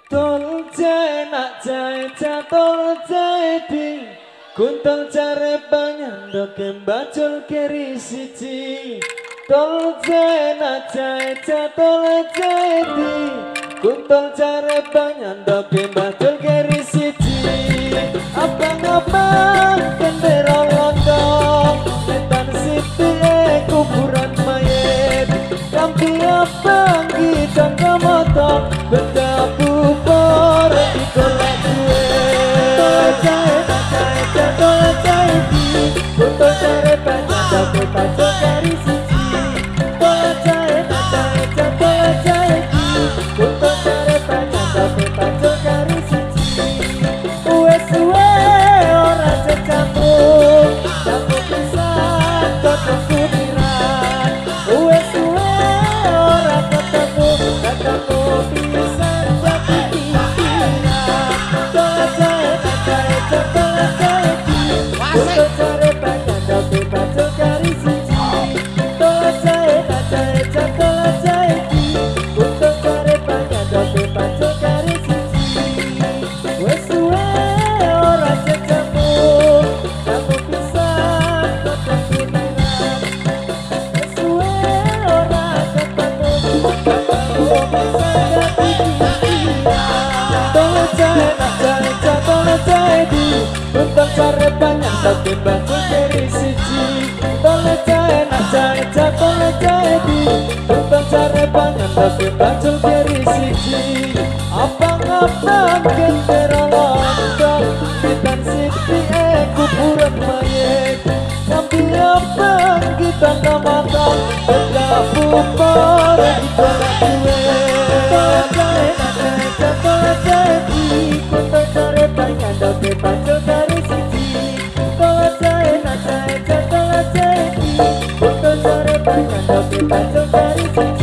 Tolce nak jae jatol jae ding Kuntol care panyandok kembacul keri siji Tolce nak jae jatol jae ding Kuntol care panyandok kembacul keri siji Abang-abang kendera lontong Netan siti kuburan mayit Kampi abang gijang kemotong Betabu pore dikolek gue Jahe tak jahe jatuh jahe di Kuntol care panyandok kembacul keri siji Tolong jahe tak jahe jatuh jahe di Kuntol care panyandok kembacul keri siji Uwe-suwe ora secampur Campur pisan kocok kudiran Uwe-suwe ora ketemu Ketemu pisan jati pikiran Tolong jahe tak jahe jatuh jahe di Kuntol care panyandok kembacul keri siji Tolong jahe tak jahe jatuh jahe di Kuntol care panyandok kembacul keri siji Uwe-suwe ora secampur Campur pisan kocok kudiran Uwe-suwe ora ketemu Ketemu pisan jati pikiran Tolong jahe tak jahe jatuh jahe di Kuntol care panyandok kembacul keri siji Tolong jahe nak jahe jatuh jahe di Kuntol care panyandok kembacul keri siji Abang-abang kendera lontong Netan siti kuburan mayit Kampi abang kita kemotong Betabu pore dikolek gue Tolong jahe nak jahe jatuh jahe di Kuntol care panyandok kembacul keri siji Tolong jahe nak jahe jatuh jahe di Kuntol care panyandok kembacul keri siji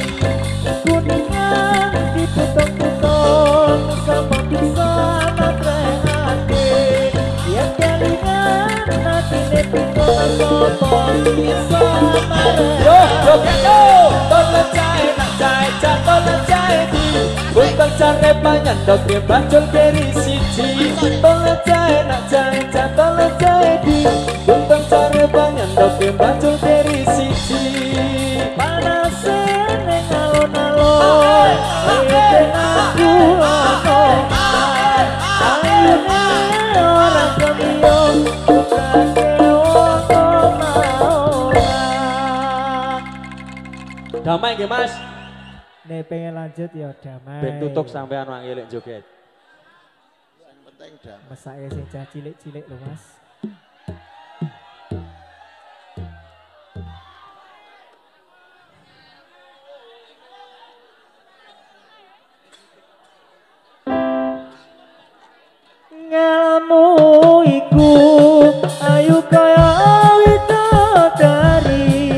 Kuningan dipotong-potong sama pisang atrehake Yang kelingan natine pikon sopo bisa mareh Yo, joget yo! Tolong jahe nak jahe jatuh jahe di Kuntol care panyandok kembacul keri siji Tolong jahe nak jahe jatuh jahe di Kuntol care panyandok kembacul keri siji Panase ning alon-alon Leken aku ono Ayune orang kemiyong Bukake wong omah-omah Damai nggih Mas. Nek pengen lanjut ya damai. Ben tutuk sampean wangilik joget. Yang penting dah. Mesake sing cah cilik-cilik lho Mas. Ngelmu iku ayu kaya widodari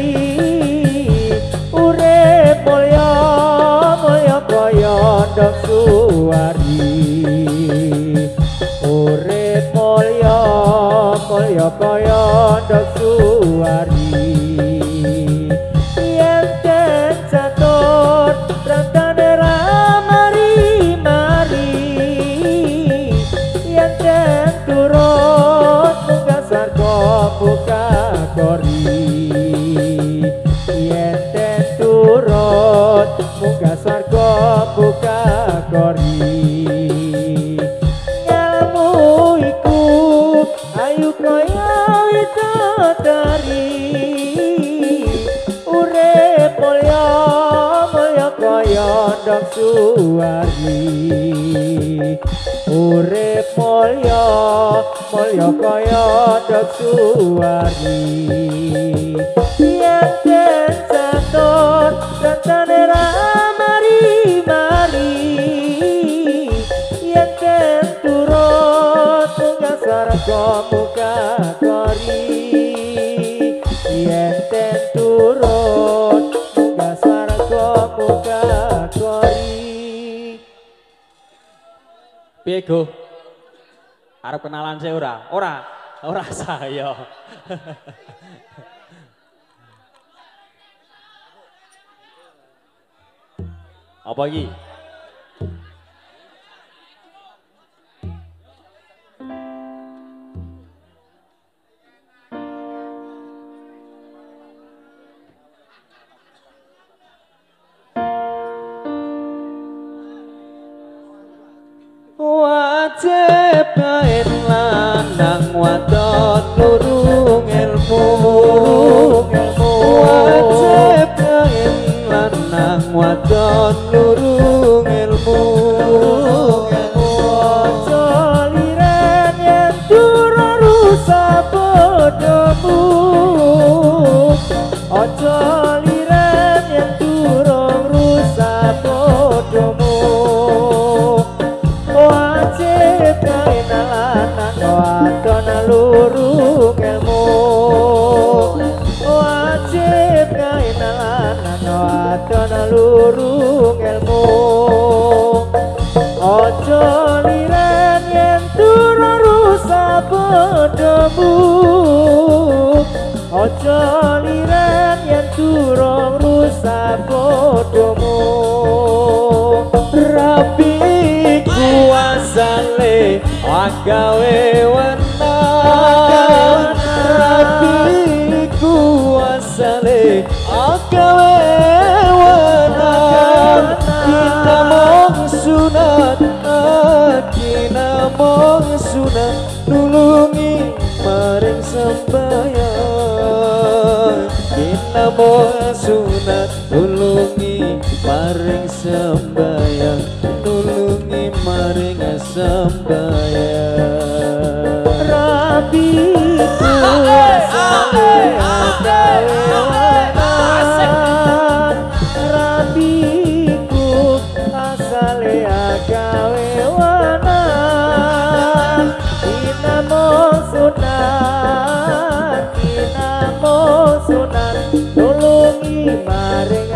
urip mulya mulya kaya ndok suwari urip mulya mulya kaya ndok suwari yen den catur rantane ra mari-mari yen den turut munggah sarga buka kori yen den turut munggah sarga buka kori ngelmu iku ayu kaya widodari urip mulya mulya kaya ndok suwari urip mulya mulya kaya ndok suwari yen den catur rantane ra mari-mari yen den turut munggah sarga muka kori yen den turut munggah sarga muka kori Piye Go? Arep kenalan sih ora? Ora saya. Apa iki? wajib kain lanang wadon lurung ilmu wajib kain lanang wadon lurung ilmu ojo liren yen durung rusak bodohmu ojo liren yen durung rusak bodohmu wajib kain lanang wadon lurung ilmu wajib kain lanang wadon lurung ilmu ojo liren yen durung rusak bodohmu ojo liren yen durung rusak bodohmu rapi kuasane agawe wenan rapi kuasane agawe wenan kita mong sunat kita mong sunat nulungi maring sembahyang kita mong sunat nulungi maring sembahyang nulungi maring sembahyang rabi kuasane agawe wenan rabiku asale agawe wenan dinamo sunat nulungi maring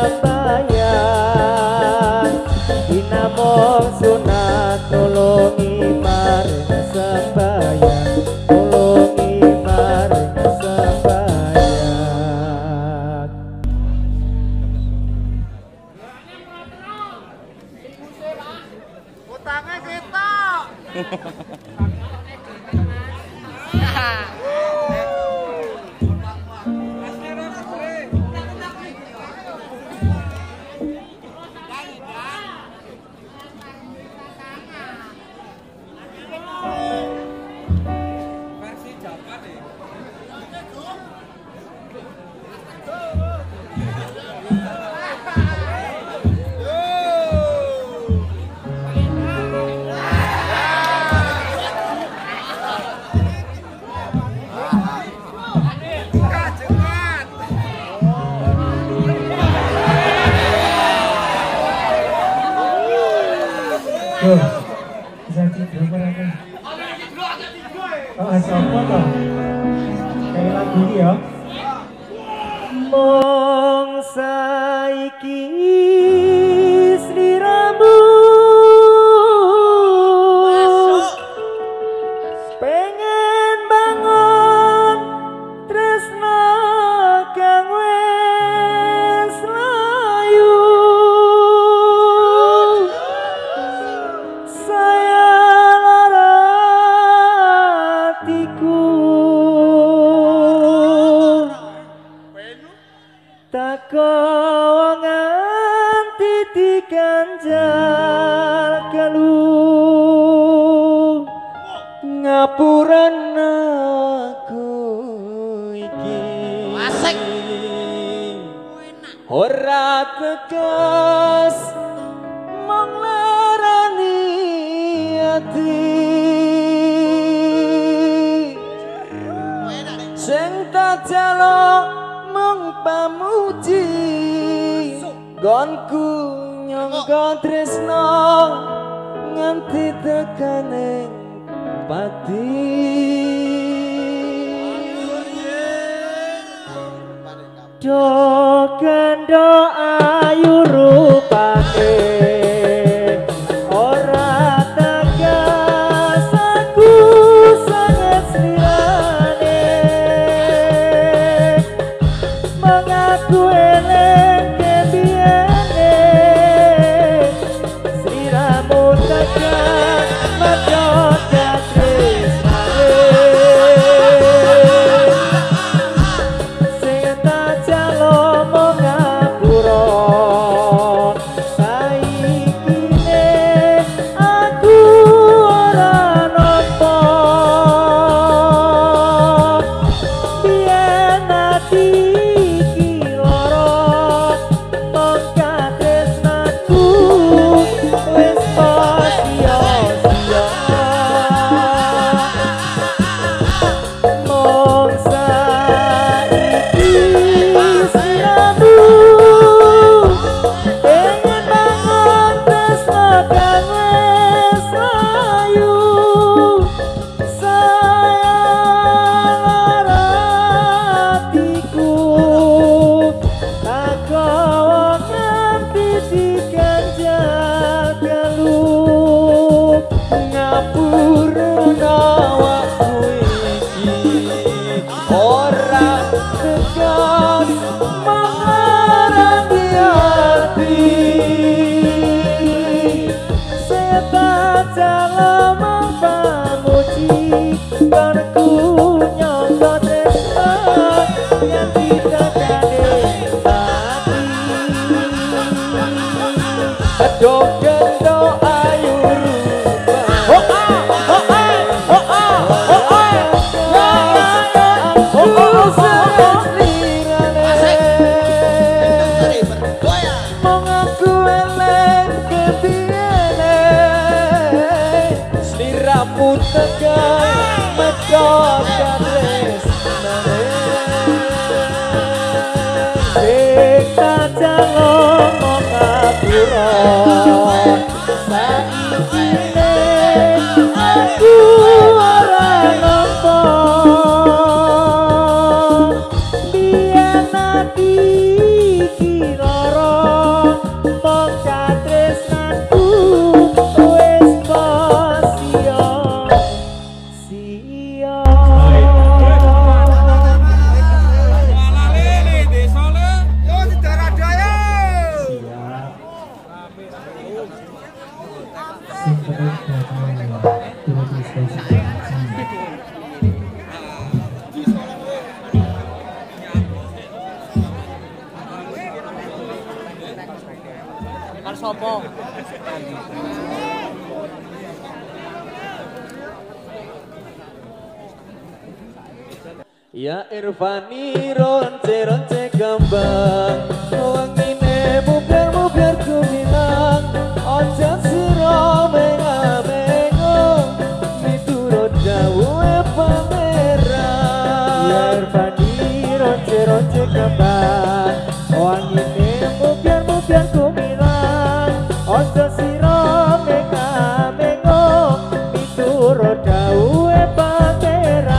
sembahyang dinamo sunat nulungi maring sembahyang nulungi maring sembahyang Utangnya kita. Bisa tidur berapa? Oh, siapa toh? Kayak lagu ini ya. Mong saiki sliramu pengen bangun tresno kang wis layu saya lara hatiku tako nganti diganjal galuh ngapuran aku iki Asik. ora tegas mong larani ati sing tak jaluk mung pamuji gonku nyangka tresno nganti tekaning pati do kendo ayu rupane ora tegas aku sangat liyane mengaku eleng kebiyane sliramu tegas medhot aku Ya Irfani ronce-ronce gambang wangine mubiar-mubiar kumilang ojo sira menga-mengo miturut dawuhe pangeran. Ya Irfani ronce-ronce gambang wangine mubiar-mubiar kumilang ojo sira menga-mengo miturut dawuhe pangeran.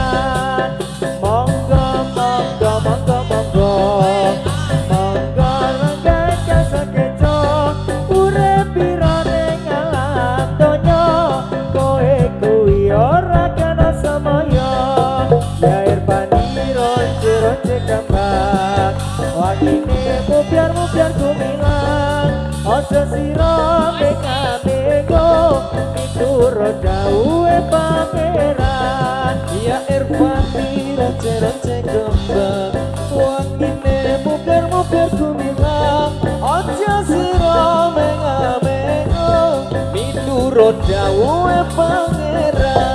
Wangine mubiar-mubiar kumilang ojo sira menga-mengo miturut dawuhe pangeran. Ya Irfani ronce-ronce gambang wangine mubiar-mubiar kumilang ojo sira menga-mengo miturut dawuhe pangeran.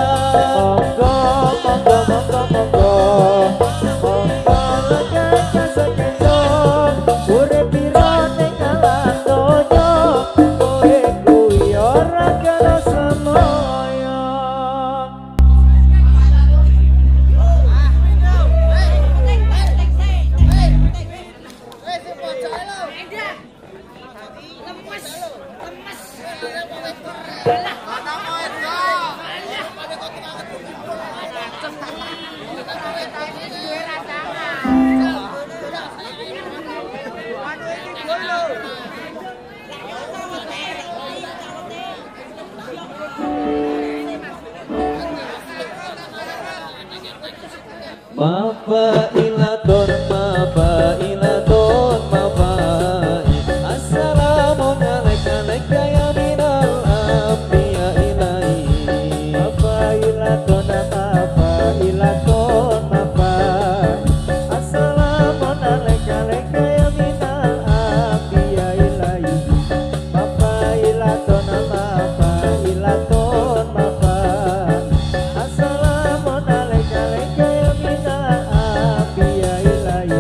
Mafailatun mafailatun mafai Assalamun alaika ya minal anbiya ilahi. Mafailatun mafailatun mafai Assalamun alaika ya minal anbiya ilahi. Mafailatun mafailatun mafai Assalamun alaika ya minal anbiya ilahi.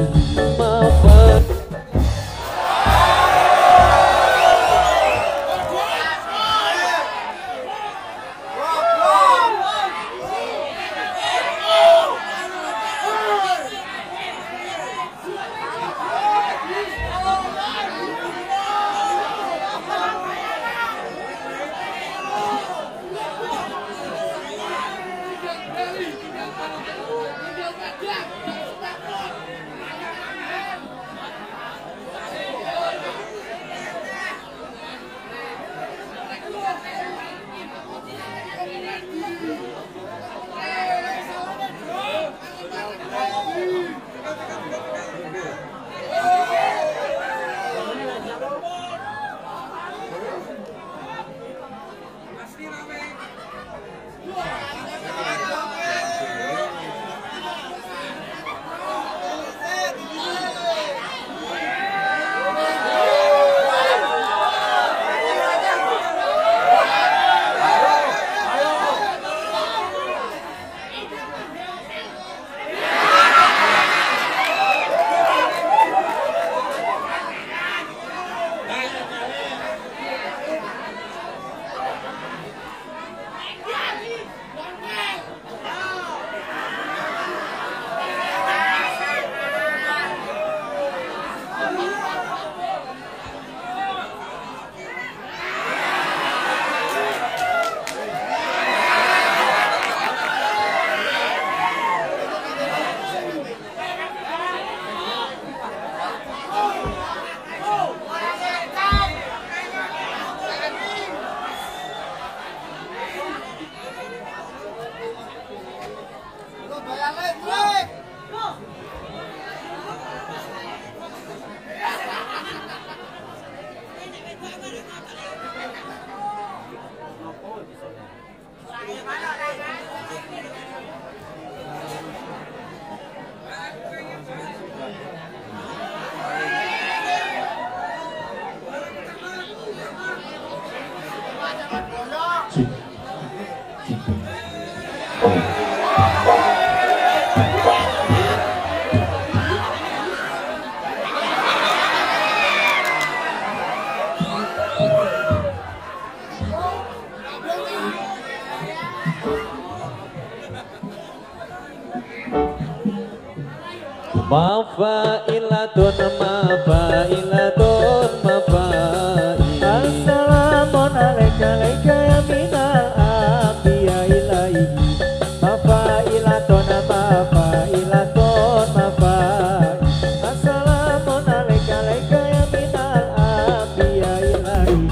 Mafailatun mafailatun mafai. Assalamun alaika alaika ya minal anbiya ilaihi. Mafailatun mafailatun mafai. Assalamun alaika alaika ya minal anbiya ilaihi.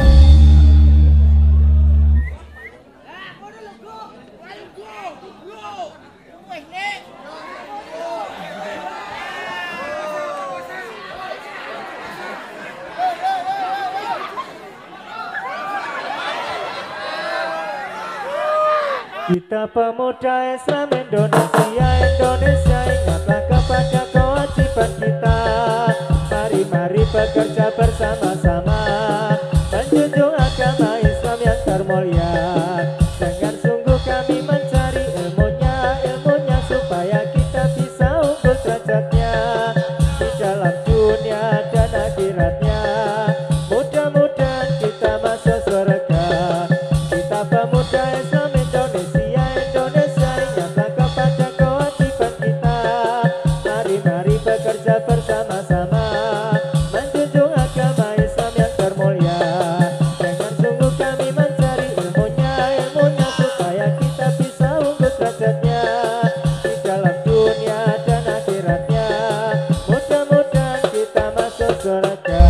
Kita pemuda Islam Indonesia ingatlah kepada kewajiban kita. Mari bekerja bersama-sama menjunjung agama Islam yang termulia. Dengan sungguh kami mencari ilmunya supaya kita bisa unggul derajatnya di dalam dunia dan akhiratnya. Mudah-mudahan kita masuk surga. Kita pemuda Islam Indonesia ingatlah kepada kewajiban kita. Mari bekerja bersama-sama menjunjung agama Islam yang termulia. Dengan sungguh kami mencari ilmunya supaya kita bisa unggul derajatnya di dalam dunia dan akhiratnya. Mudah-mudahan kita masuk surga.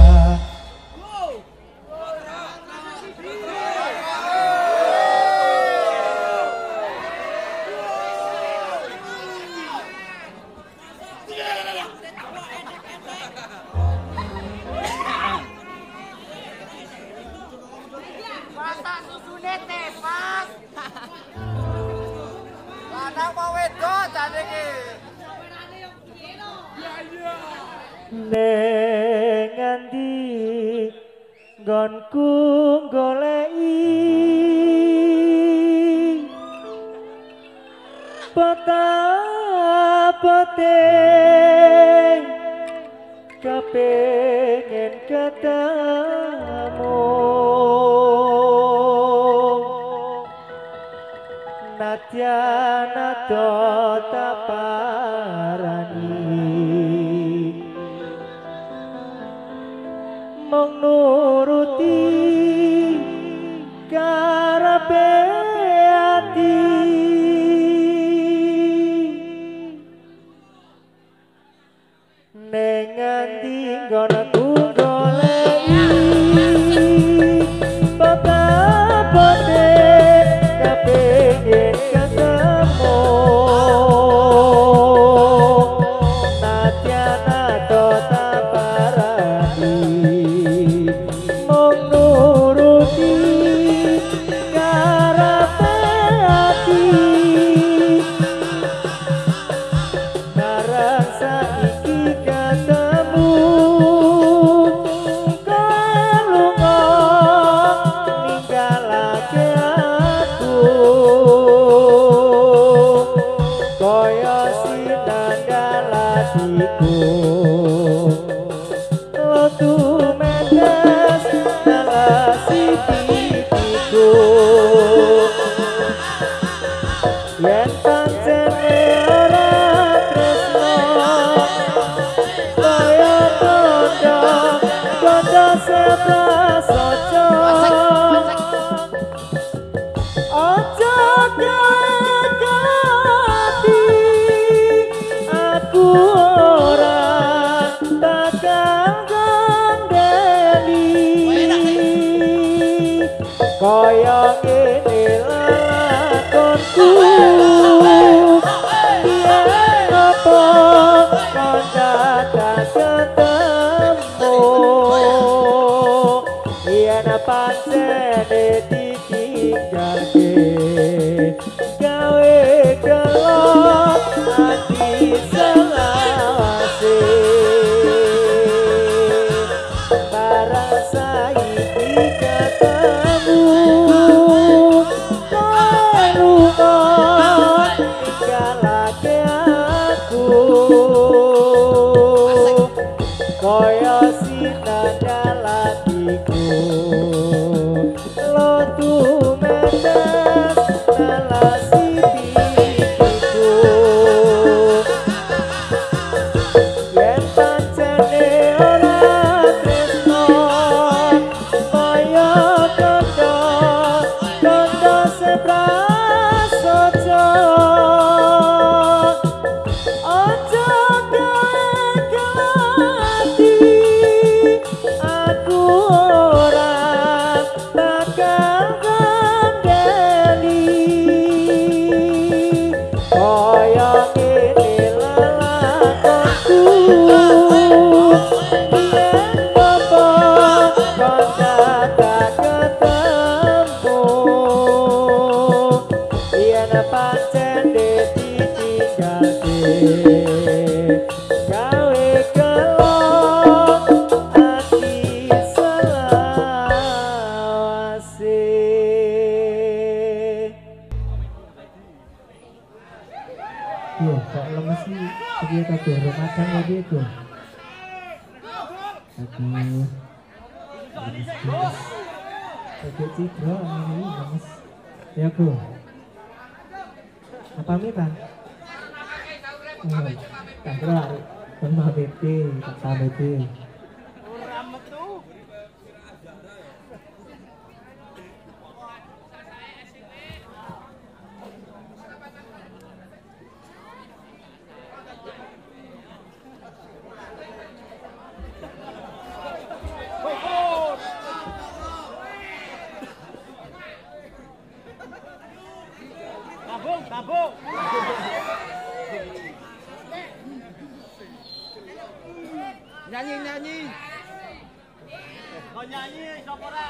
Masak susune tepas. Lanang mau wedok jane iki. Neng andi nggonku goleki peta-pete kepengen ketemu. Natyana tota parani mung nuruti karepe ati. Neng ngendi nggonku goleki peta-pete kepengen ketemu. Natyana tota parani mung nuruti karepe ati. Barang saiki ketemu kowe lunga ninggalake aku kaya sinandal atiku. Lotu metes nalasi pipiku yen pancene ora tresno kaya tondo seprasaja. Aja gati aku ora bakal gandeli kaya ngene lelakonku. Yen apa kon datang ketemu yen pancene ditinggalke gawe kelop ati selawase. Barang saiki ketemu Aduh, kok lemes sih? Piye to Gur? Ramadan ya piye Gur? Aduh. Oke cidro ini lemes. Ya Gur. Apa pamitan? Tak kira pamit tak pamit. Tabung. Nyanyi. Mau nyanyi, sopora.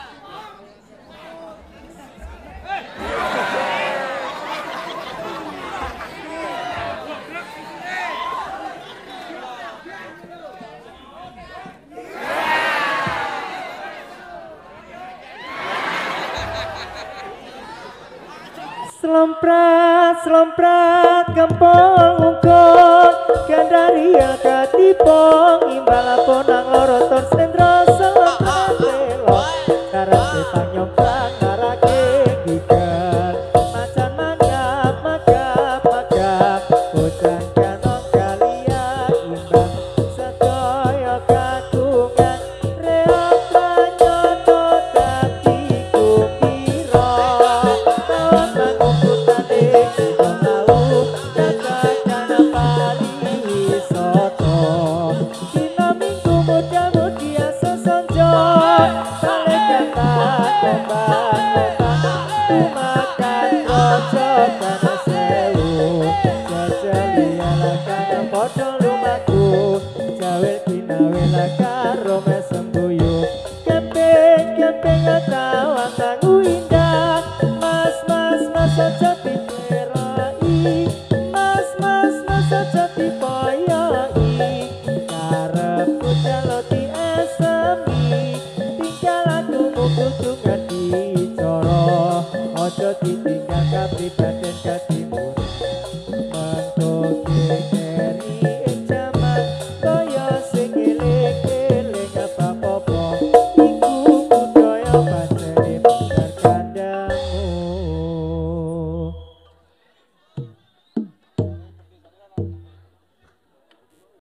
Slomprat kampung ungkot Gandaria katipong imbal ponang loro tor sendro selatan belok karate panyoplang ngarake gigal macan magap bocah kanong kalian imbang sedaya kagungan reok panyoto dadi kumpiro tahun mangkutane kidong laut dadakana pariwisata dina minggu muda-mudia sesonjo sale kata tembang makan rojo kana sewu jajaliala kana podo lumaku jawel kinawela karo mesembuyu kempeng atawa tangu indah mas aja diperai mas aja dipoyoi karepku jalo diesemi tinggal aku kudu ngadi coro ojo ditinggal kapriban